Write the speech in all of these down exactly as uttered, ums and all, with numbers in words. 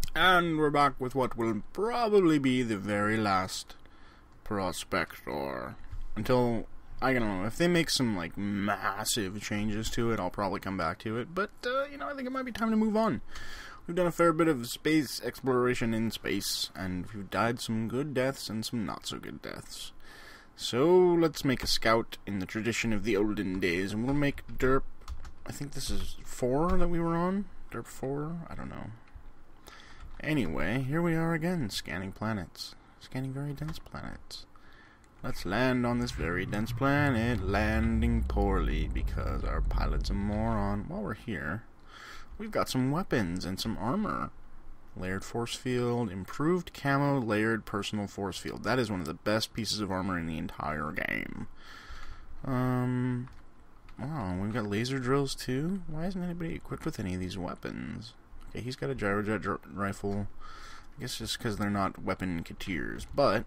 And we're back with what will probably be the very last Prospector. Until, I don't know, if they make some, like, massive changes to it, I'll probably come back to it. But, uh, you know, I think it might be time to move on. We've done a fair bit of space exploration in space, and we've died some good deaths and some not-so-good deaths. So, let's make a scout in the tradition of the olden days, and we'll make derp, I think this is four that we were on? derp four? I don't know. Anyway, here we are again, scanning planets. Scanning very dense planets. Let's land on this very dense planet, landing poorly because our pilot's a moron. While we're here, we've got some weapons and some armor. Layered force field, improved camo, layered personal force field. That is one of the best pieces of armor in the entire game. Um, wow, we've got laser drills too? Why isn't anybody equipped with any of these weapons? Okay, he's got a gyrojet dr rifle. I guess just because they're not weapon cateers. But,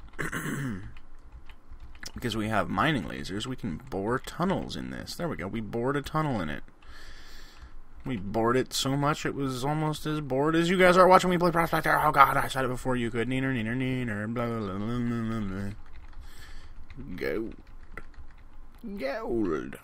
because we have mining lasers, we can bore tunnels in this. There we go, we bored a tunnel in it. We bored it so much it was almost as bored as you guys are watching me play Prospector. Oh god, I said it before you could. Neener, neener, neener, blah, blah, blah, blah, blah, blah. Gold. Gold.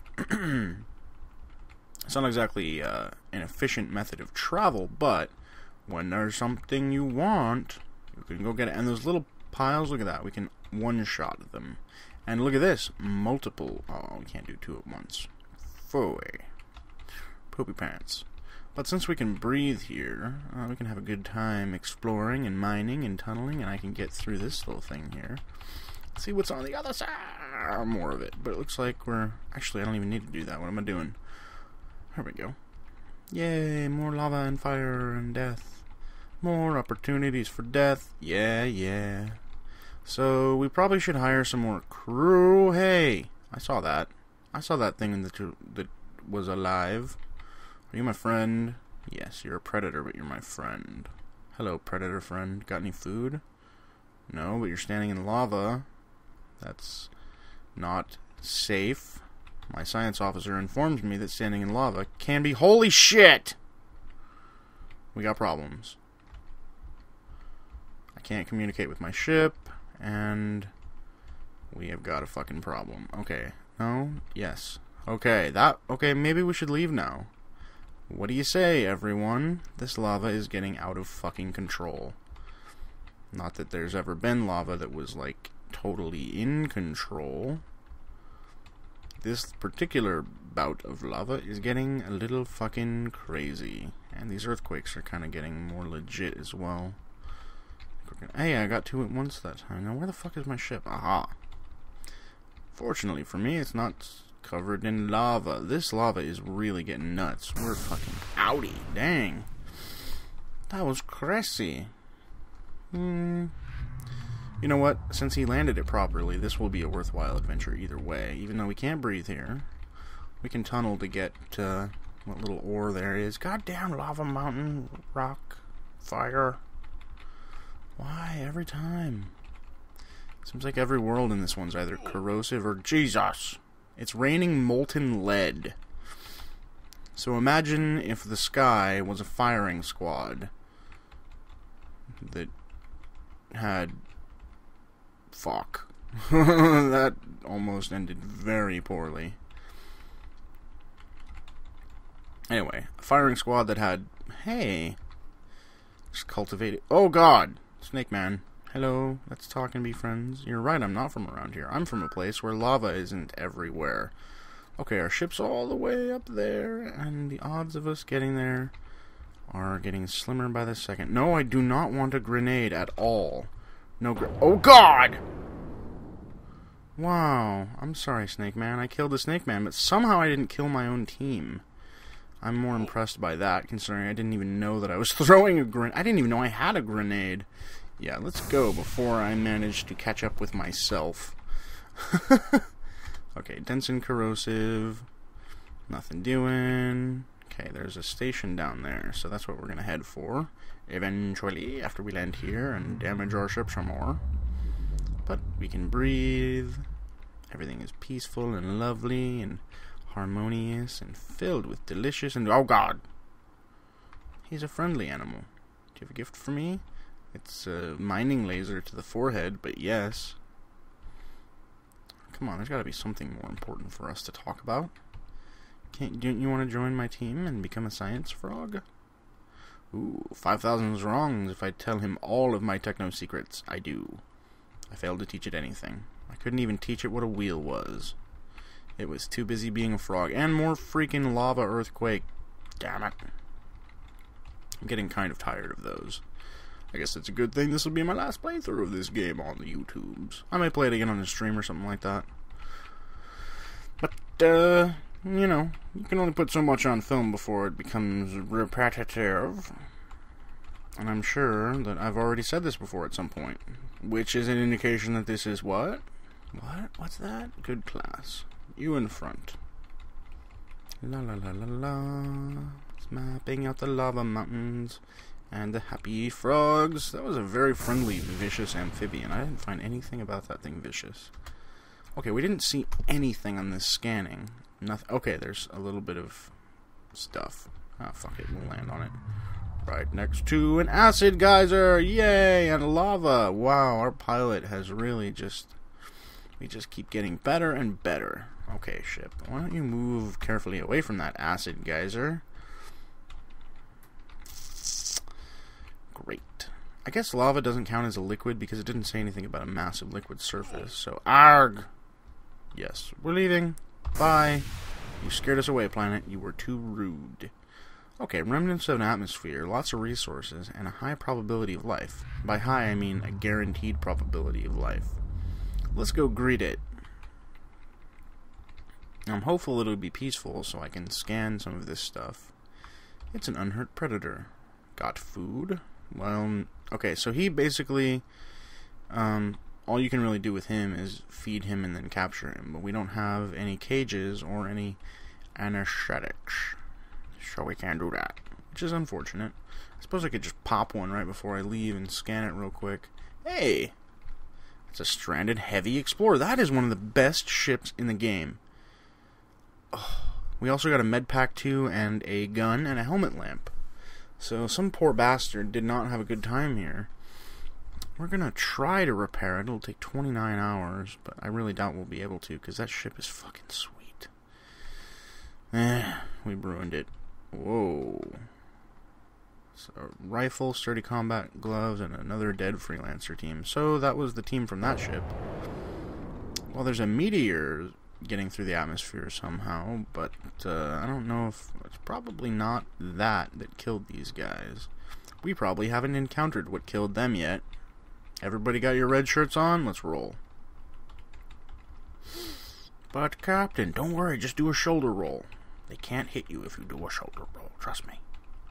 It's not exactly uh, an efficient method of travel, but when there's something you want, you can go get it. And those little piles, look at that. We can one-shot them. And look at this. Multiple. Oh, we can't do two at once. Foy. Poopy pants. But since we can breathe here, uh, we can have a good time exploring and mining and tunneling, and I can get through this little thing here. See what's on the other side. More of it. But it looks like we're... Actually, I don't even need to do that. What am I doing? There we go. Yay, more lava and fire and death. More opportunities for death. Yeah, yeah. So, we probably should hire some more crew. Hey, I saw that. I saw that thing that, that was alive. Are you my friend? Yes, you're a predator, but you're my friend. Hello, predator friend. Got any food? No, but you're standing in lava. That's not safe. My science officer informs me that standing in lava can be... Holy shit! We got problems. I can't communicate with my ship, and we have got a fucking problem. Okay. No? Yes. Okay, that... Okay, maybe we should leave now. What do you say, everyone? This lava is getting out of fucking control. Not that there's ever been lava that was, like, totally in control. This particular bout of lava is getting a little fucking crazy. And these earthquakes are kind of getting more legit as well. Hey, I got two at once that time. Now, where the fuck is my ship? Aha. Fortunately for me, it's not covered in lava. This lava is really getting nuts. We're fucking outie. Dang. That was crazy. Hmm... You know what? Since he landed it properly, this will be a worthwhile adventure either way. Even though we can't breathe here, we can tunnel to get to what little ore there is. Goddamn lava mountain, rock, fire. Why? Every time. Seems like every world in this one's either corrosive or... Jesus! It's raining molten lead. So imagine if the sky was a firing squad that had... Fuck. That almost ended very poorly. Anyway, a firing squad that had... Hey! Just cultivated... Oh god! Snake Man. Hello, let's talk and be friends. You're right, I'm not from around here. I'm from a place where lava isn't everywhere. Okay, our ship's all the way up there, and the odds of us getting there are getting slimmer by the second. No, I do not want a grenade at all. No gr- Oh god! Wow, I'm sorry, Snake Man. I killed the Snake Man, but somehow I didn't kill my own team. I'm more impressed by that, considering I didn't even know that I was throwing a grenade. I didn't even know I had a grenade. Yeah, let's go before I manage to catch up with myself. Okay, dense and corrosive. Nothing doing. Okay, there's a station down there, so that's what we're going to head for. Eventually, after we land here and damage our ship some more. But we can breathe. Everything is peaceful and lovely and harmonious and filled with delicious and... Oh god! He's a friendly animal. you have a gift for me? It's a mining laser to the forehead, but yes. Come on, there's gotta be something more important for us to talk about. Can't, don't you want to join my team and become a science frog? Ooh, five thousand wrongs if I tell him all of my techno secrets. I do. I failed to teach it anything. I couldn't even teach it what a wheel was. It was too busy being a frog. And more freaking lava earthquake. Damn it. I'm getting kind of tired of those. I guess it's a good thing this will be my last playthrough of this game on the YouTubes. I might play it again on the stream or something like that. But, uh, you know, you can only put so much on film before it becomes repetitive. And I'm sure that I've already said this before at some point. Which is an indication that this is what? What? What's that? Good class. You in front. La la la la la. It's mapping out the lava mountains. And the happy frogs. That was a very friendly, vicious amphibian. I didn't find anything about that thing vicious. Okay, we didn't see anything on this scanning. Nothing. Okay, there's a little bit of stuff. Ah, fuck it. We'll land on it. Right next to an acid geyser. Yay! And lava. Wow, our pilot has really just... We just keep getting better and better. Okay, ship. Why don't you move carefully away from that acid geyser? Great. I guess lava doesn't count as a liquid because it didn't say anything about a massive liquid surface. So, arg! Yes, we're leaving. Bye. You scared us away, planet. You were too rude. Okay, remnants of an atmosphere, lots of resources, and a high probability of life. By high, I mean a guaranteed probability of life. Let's go greet it. I'm hopeful it'll be peaceful so I can scan some of this stuff. It's an unhurt predator. Got food? Well, okay, so he basically, um, all you can really do with him is feed him and then capture him, but we don't have any cages or any anesthetics, so we can't do that, which is unfortunate. I suppose I could just pop one right before I leave and scan it real quick. Hey! It's a stranded heavy explorer. That is one of the best ships in the game. Oh, we also got a med pack too, and a gun and a helmet lamp. So some poor bastard did not have a good time here. We're gonna try to repair it. It'll take twenty-nine hours, but I really doubt we'll be able to, because that ship is fucking sweet. Eh, we ruined it. Whoa. So, rifle, sturdy combat gloves, and another dead freelancer team. So that was the team from that ship. Well, there's a meteor getting through the atmosphere somehow, but uh, I don't know if it's probably not that that killed these guys. We probably haven't encountered what killed them yet. Everybody got your red shirts on? Let's roll. But Captain, don't worry, just do a shoulder roll. They can't hit you if you do a shoulder roll, trust me.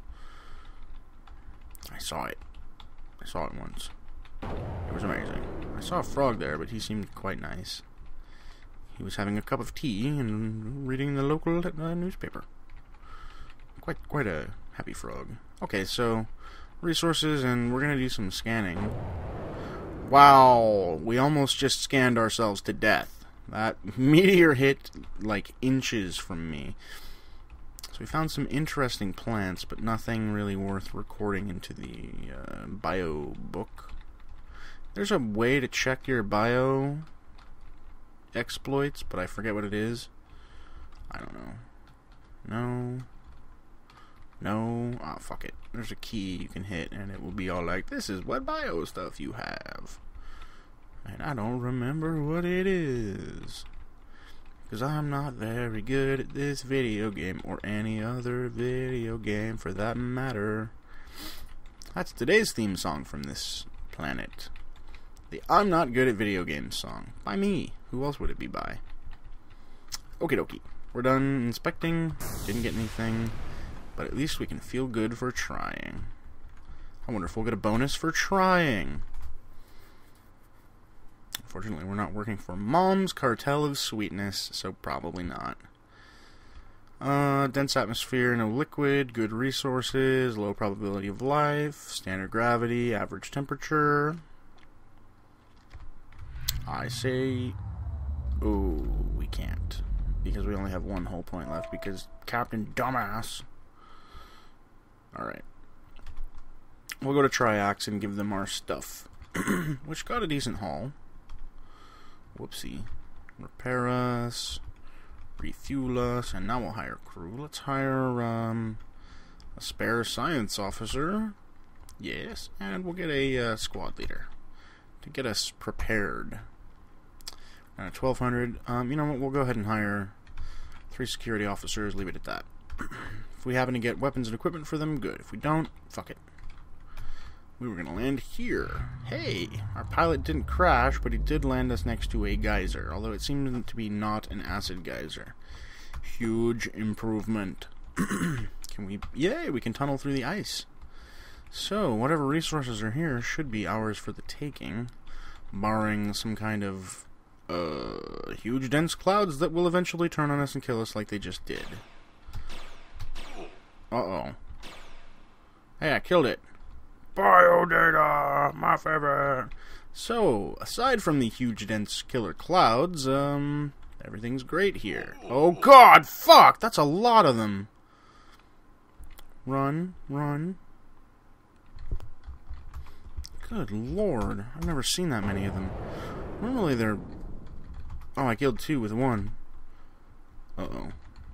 I saw it. I saw it once. It was amazing. I saw a frog there, but he seemed quite nice. He was having a cup of tea and reading the local uh, newspaper. Quite, quite a happy frog. Okay, so resources, and we're gonna do some scanning. Wow, we almost just scanned ourselves to death. That meteor hit like inches from me. So we found some interesting plants, but nothing really worth recording into the uh, bio book. There's a way to check your bio exploits, but I forget what it is. I don't know. No. No. Ah, oh, fuck it. There's a key you can hit, and it will be all like, this is what bio stuff you have. And I don't remember what it is. Because I'm not very good at this video game, or any other video game for that matter. That's today's theme song from this planet. The I'm Not Good at Video Games song. By me. Who else would it be by? Okie dokie. We're done inspecting. Didn't get anything. But at least we can feel good for trying. I wonder if we'll get a bonus for trying. Unfortunately, we're not working for Mom's Cartel of Sweetness, so probably not. Uh, dense atmosphere, no liquid, good resources, low probability of life, standard gravity, average temperature. I say, oh, we can't, because we only have one whole point left, because Captain Dumbass. Alright. We'll go to Triax and give them our stuff. Which got a decent haul. Whoopsie. Repair us. Refuel us. And now we'll hire crew. Let's hire um, a spare science officer. Yes. And we'll get a uh, squad leader. To get us prepared. Uh, twelve hundred. Um, you know what? We'll go ahead and hire three security officers. Leave it at that. If we happen to get weapons and equipment for them, good. If we don't, fuck it. We were going to land here. Hey, our pilot didn't crash, but he did land us next to a geyser, although it seemed to be not an acid geyser. Huge improvement. Can we... Yay, we can tunnel through the ice. So, whatever resources are here should be ours for the taking, barring some kind of uh, huge dense clouds that will eventually turn on us and kill us like they just did. Uh-oh. Hey, I killed it. Biodata, my favorite. So, aside from the huge dense killer clouds, um, everything's great here. Oh god, fuck! That's a lot of them. Run, run. Good lord, I've never seen that many of them. Normally they're... Oh, I killed two with one. Uh-oh.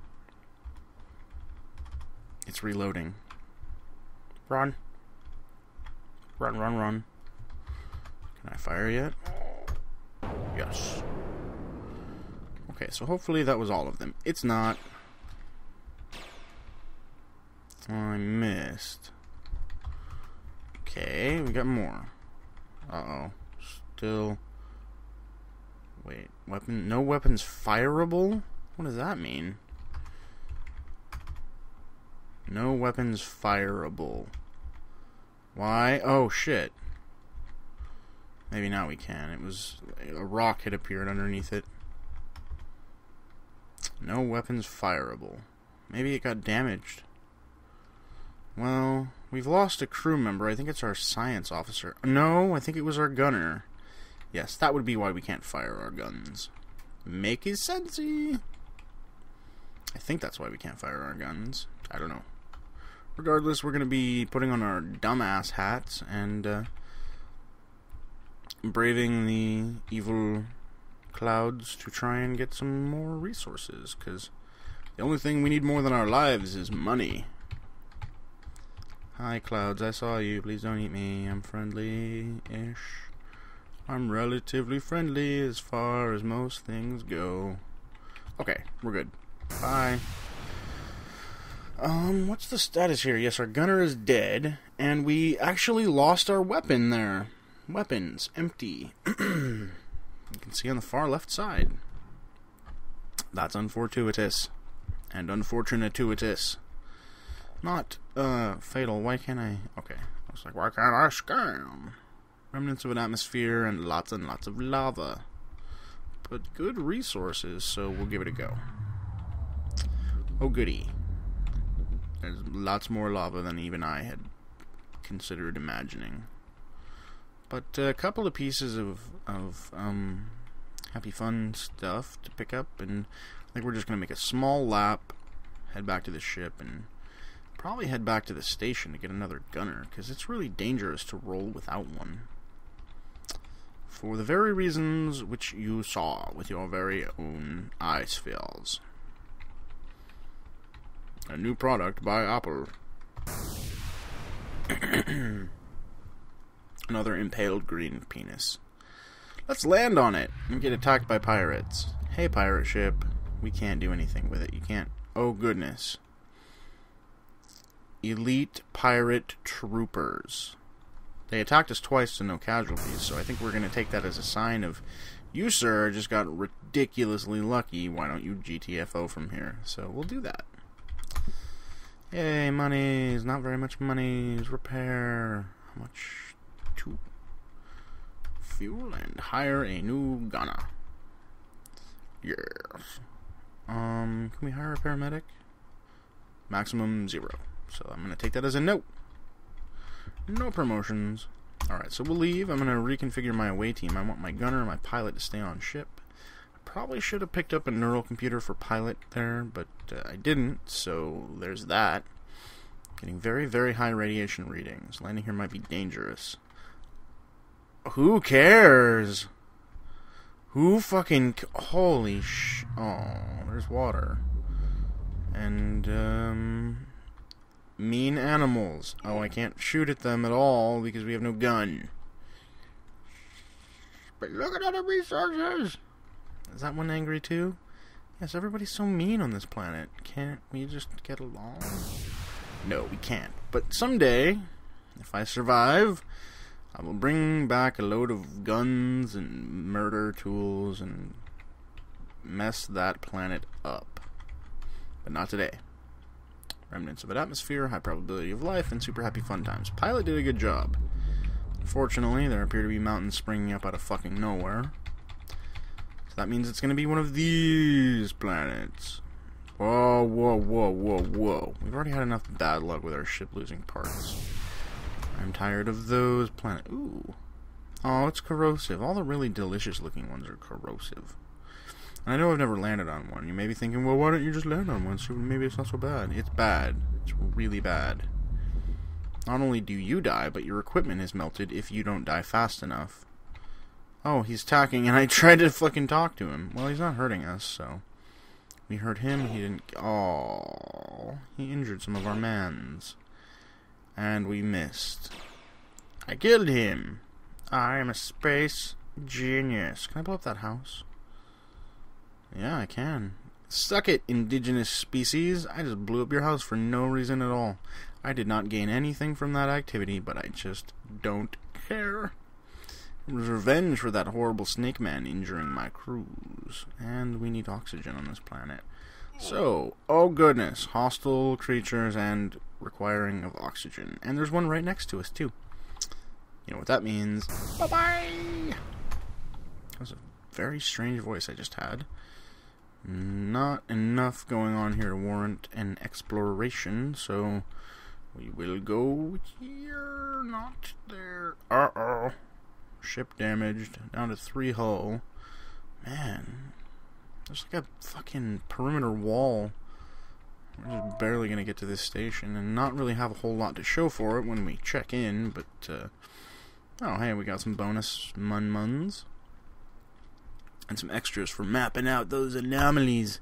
It's reloading. Run. Run, run, run. Can I fire yet? Yes. Okay, so hopefully that was all of them. It's not. I missed. Okay, we got more. Uh-oh. Still... Wait, weapon... No weapons fireable? What does that mean? No weapons fireable. Why? Oh, shit. Maybe now we can. It was... A rock had appeared underneath it. No weapons fireable. Maybe it got damaged. Well, we've lost a crew member. I think it's our science officer. No, I think it was our gunner. Yes, that would be why we can't fire our guns. Make it sensey. I think that's why we can't fire our guns. I don't know. Regardless, we're going to be putting on our dumbass hats and uh, braving the evil clouds to try and get some more resources, because the only thing we need more than our lives is money. Hi, clouds, I saw you. Please don't eat me. I'm friendly-ish. I'm relatively friendly as far as most things go. Okay, we're good. Bye. Um, what's the status here? Yes, our gunner is dead, and we actually lost our weapon there. Weapons, empty. You can see on the far left side. That's unfortuitous. And unfortunatuitous. Not, uh, fatal. Why can't I... Okay. I was like, why can't I scam? Remnants of an atmosphere and lots and lots of lava. But good resources, so we'll give it a go. Oh, goody. There's lots more lava than even I had considered imagining. But a couple of pieces of, of um, happy fun stuff to pick up, and I think we're just going to make a small lap, head back to the ship, and probably head back to the station to get another gunner, because it's really dangerous to roll without one. For the very reasons which you saw with your very own eye spheres. A new product by Apple. Another impaled green penis. Let's land on it and get attacked by pirates. Hey, pirate ship. We can't do anything with it. You can't... Oh, goodness. Elite pirate troopers. They attacked us twice to no casualties, so I think we're going to take that as a sign of, you, sir, just got ridiculously lucky. Why don't you G T F O from here? So we'll do that. Yay, monies. Not very much monies. Repair. How much? Two. Fuel and hire a new gunner. Yes. Um, can we hire a paramedic? Maximum zero. So I'm going to take that as a no. No promotions. Alright, so we'll leave. I'm going to reconfigure my away team. I want my gunner and my pilot to stay on ship. I probably should have picked up a neural computer for pilot there, but uh, I didn't, so there's that. Getting very, very high radiation readings. Landing here might be dangerous. Who cares? Who fucking... Holy sh... Oh, there's water. And, um... mean animals. Oh, I can't shoot at them at all because we have no gun. But look at all the resources! Is that one angry too? Yes, everybody's so mean on this planet. Can't we just get along? No, we can't. But someday, if I survive, I will bring back a load of guns and murder tools and mess that planet up. But not today. Remnants of an atmosphere, high probability of life, and super happy fun times. Pilot did a good job. Unfortunately, there appear to be mountains springing up out of fucking nowhere. So that means it's going to be one of these planets. Whoa, whoa, whoa, whoa, whoa. We've already had enough bad luck with our ship losing parts. I'm tired of those planets. Ooh. Oh, it's corrosive. All the really delicious looking ones are corrosive. And I know I've never landed on one. You may be thinking, well, why don't you just land on one? So maybe it's not so bad. It's bad. It's really bad. Not only do you die, but your equipment is melted if you don't die fast enough. Oh, he's attacking, and I tried to fucking talk to him. Well, he's not hurting us, so... We hurt him, he didn't... Oh, he injured some of our mans. And we missed. I killed him. I am a space genius. Can I blow up that house? Yeah, I can. Suck it, indigenous species. I just blew up your house for no reason at all. I did not gain anything from that activity, but I just don't care. It was revenge for that horrible snake man injuring my crews. And we need oxygen on this planet. So, oh goodness, hostile creatures and requiring of oxygen. And there's one right next to us, too. You know what that means. Bye-bye! That was a very strange voice I just had. Not enough going on here to warrant an exploration, so we will go here, not there. Uh-oh. Ship damaged, down to three hull. Man, there's like a fucking perimeter wall. We're just barely gonna get to this station and not really have a whole lot to show for it when we check in, but, uh, oh, hey, we got some bonus mun-muns. And some extras for mapping out those anomalies.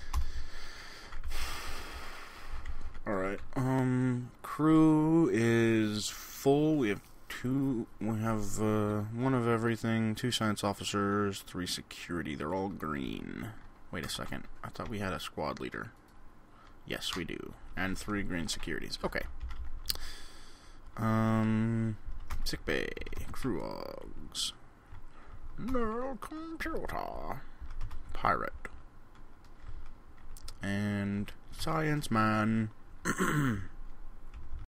Alright, um, crew is full. We have two, we have, uh, one of everything, two science officers, three security. They're all green. Wait a second, I thought we had a squad leader. Yes, we do. And three green securities. Okay. Um, sickbay, crew logs. No computer. Pirate. And science man.